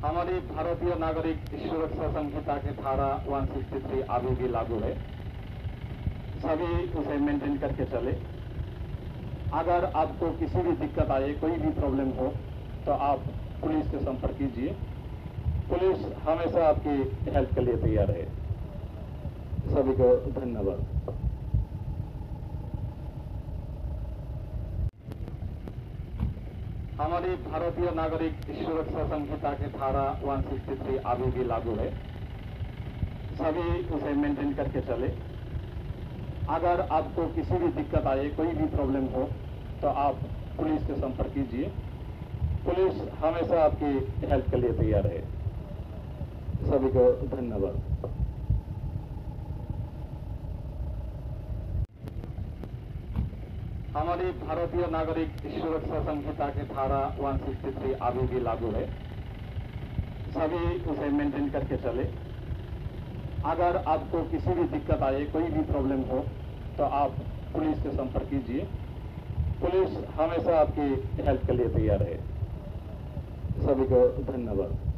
हमारी भारतीय नागरिक सुरक्षा संहिता की धारा 163 अभी भी लागू है। सभी उसे मेंटेन करके चले। अगर आपको किसी भी दिक्कत आए, कोई भी प्रॉब्लम हो, तो आप पुलिस से संपर्क कीजिए। पुलिस हमेशा आपकी हेल्प के लिए तैयार है। सभी को धन्यवाद। हमारी भारतीय नागरिक सुरक्षा संहिता की धारा 163 अभी भी लागू है। सभी उसे मेंटेन करके चले। अगर आपको किसी भी दिक्कत आए, कोई भी प्रॉब्लम हो, तो आप पुलिस से संपर्क कीजिए। पुलिस हमेशा आपकी हेल्प के लिए तैयार है। सभी को धन्यवाद। हमारी भारतीय नागरिक सुरक्षा संहिता की धारा 163 अभी भी लागू है। सभी उसे मेंटेन करके चले। अगर आपको किसी भी दिक्कत आए, कोई भी प्रॉब्लम हो, तो आप पुलिस से संपर्क कीजिए। पुलिस हमेशा आपकी हेल्प के लिए तैयार है। सभी को धन्यवाद।